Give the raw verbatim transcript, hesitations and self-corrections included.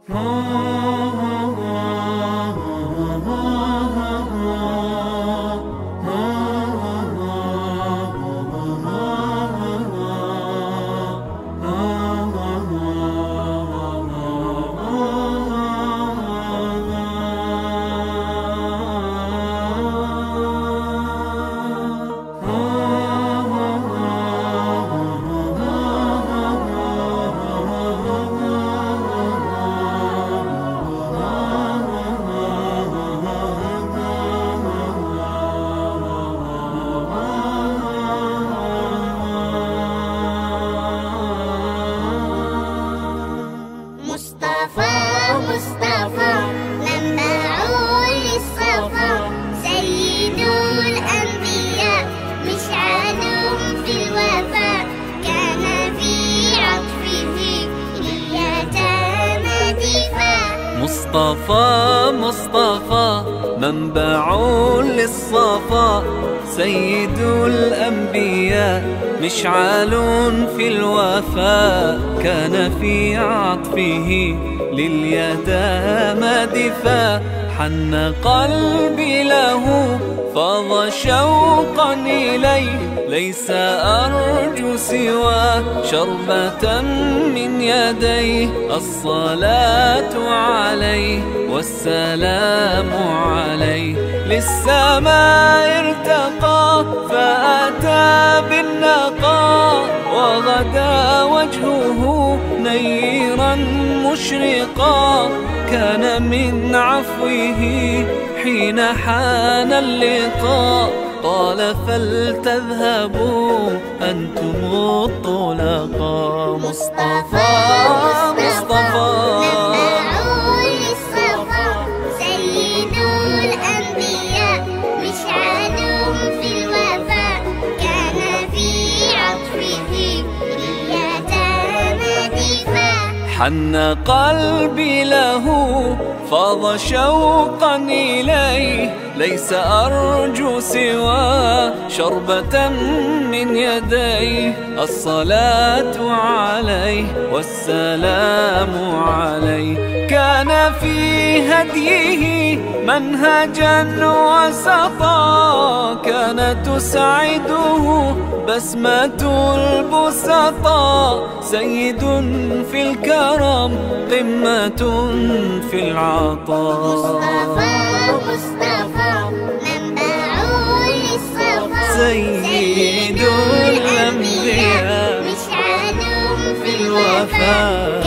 مصطفى مصطفى منبع للصفا، سيد الأنبياء مشعل في الوفاء، كان في عطفه اليتامى دفاع. مصطفى مصطفى منبع للصفا، سيد الأنبياء مشعل في الوفاء، كان في عطفه لليتامى دفاع. حن قلبي له فاض شوقا إليه، ليس أرجو سوى شربة من يديه. الصلاة عليه والسلام عليه، للسماء ارتقى فأتى بالنقاء، وغدا وجهه نيرا مشرقا. كان من عفوه حين حان اللقاء، قال فلتذهبوا أنتم الطلقاء. مصطفى مصطفى منبع للصفا، سيد الأنبياء مشعل في الوفاء، كان في عطفه اليتامى دفاع. حن قلبي له فاض شوقا إليه، ليس أرجو سوى شربة من يديه. الصلاة عليه والسلام عليه، كان في هديه منهجا وسطا، كان تسعده بسمة البسطاء. سيد في الكرم قمة في العطاء. مصطفى مصطفى منبع للصفا، سيد الأنبياء مشعل في الوفاء،